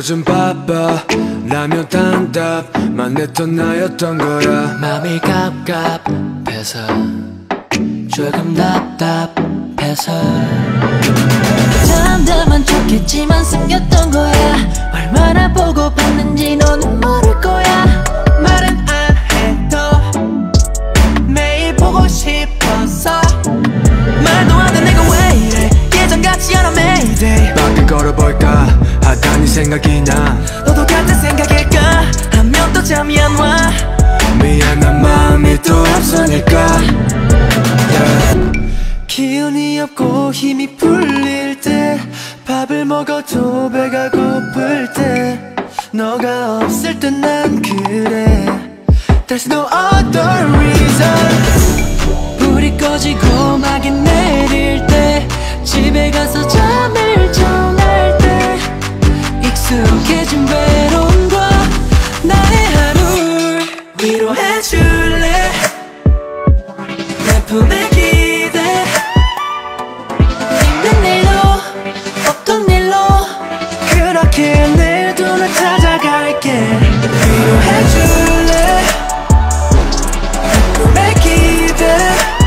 요즘 바빠 라면 단답만 했던 나였던 거야. 맘이 갑갑해서 조금 답답해서 담담한 척했지만 숨겼던 거야. 얼마나 보고팠는지 너는 모를 거야. 말은 안 해도 매일 보고 싶어서 말도 안 돼 내가 왜 이래 예전 같지 않아 매일day. 밖에 걸어볼까 하다니 생각이 나. 너도 같은 생각일까 하면 또 잠이 안 와. 미안한 마음이 또 앞서니까 기운이 없고 힘이 풀릴 때 밥을 먹어도 배가 고플 때 너가 없을 땐 난 그래. There's no other reason. 불이 꺼지고 막이 내릴 때 집에 가서 잠을 청할 때 익숙해진 외로움과 나의 하루를 위로해줄래 내 품에 기대. 힘든 일로 없던 일로 그렇게 내일도 널 찾아갈게. 위로해줄래 내 품에 기대.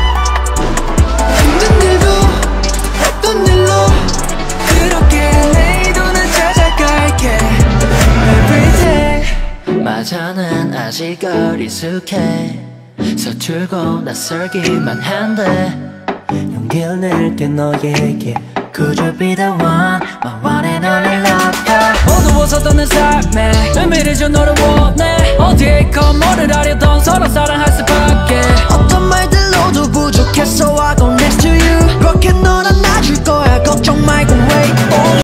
힘든 일도 없던 일로 그렇게 내일도 널 찾아갈게. Everyday. 맞아 난 아직 어리숙해 서툴고 낯설기만 한데 용기를 낼게 너에게 Could you be the one, my one and only lover. 어두워서 떠는 삶에 의미를 준 너를 원해. 어디에 있건 뭐를 하려던 서로 사랑할 수밖에. 어떤 말